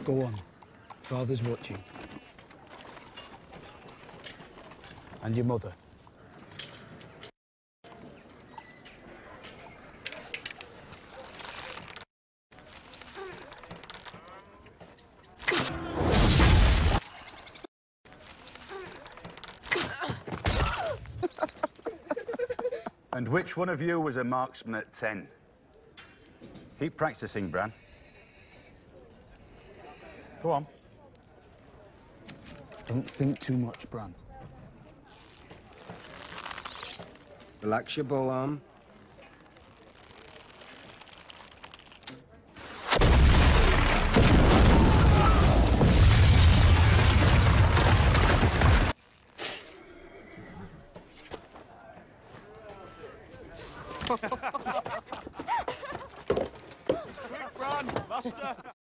Go on. Father's watching. And your mother. And which one of you was a marksman at 10? Keep practicing, Bran. Go on. Don't think too much, Bran. Relax your bow arm. Quick, Bran! Faster!